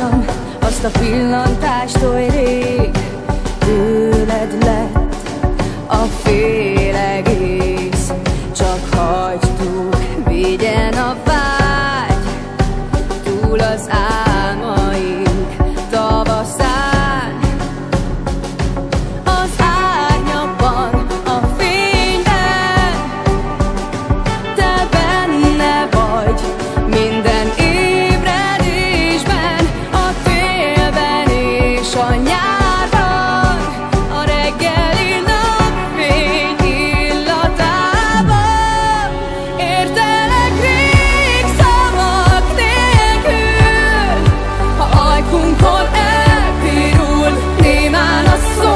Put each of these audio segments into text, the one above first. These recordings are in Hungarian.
láttam azt a pillantást, oly rég. Tőled lett a fél egész, csak hagytuk, vigyen a vágy túl az álmaink tavaszán. Az árnyakban, a fényben, te benne vagy minden ébredésben, a télben és a nyárban, a reggeli napfény illatában. Értelek rég szavak nélkül, ha ajkunkon elpirul némán a szó.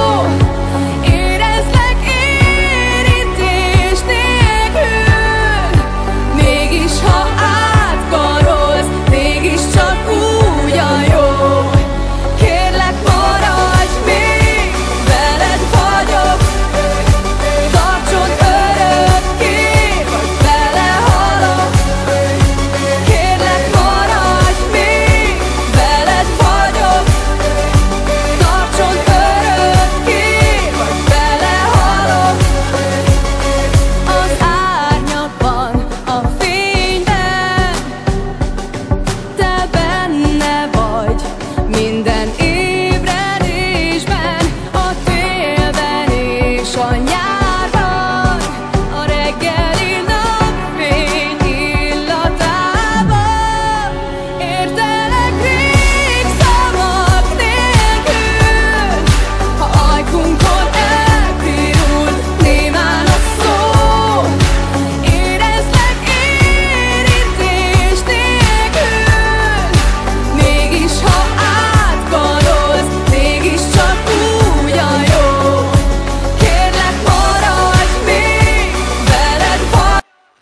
Érezlek érintés nélkül, mégis ha átkarolsz, mégiscsak úgy a jó. Kérlek, maradj még, veled vagyok, tartson örökké, vagy belehalok. Kérlek, maradj még, veled vagyok, tartson örökké, vagy belehalok. Az árnyakban, a fényben, te benne vagy minden ébredésben, a télben és a nyárban, a reggeli napfény illatában. Értelek rég szavak nélkül, ha ajkunkon elpirul némán a szó. Érezlek érintés nélkül, mégis ha átkarolsz, mégiscsak úgy a jó. Kérlek, maradj még, veled vagy.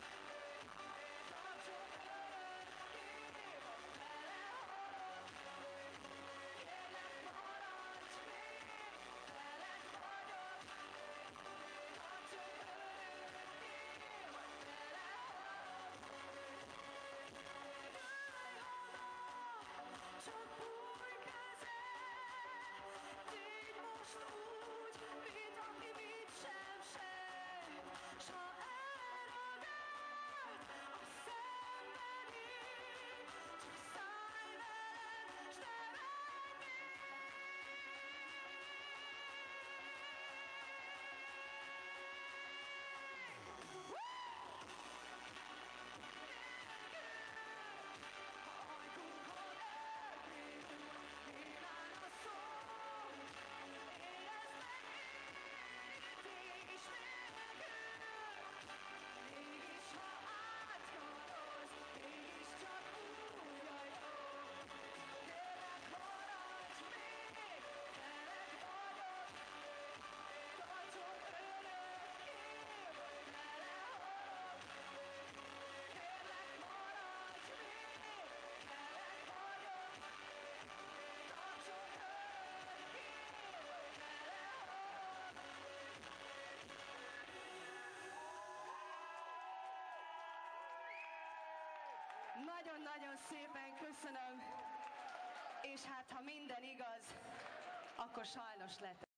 Nagyon-nagyon szépen köszönöm, és hát ha minden igaz, akkor sajnos lett.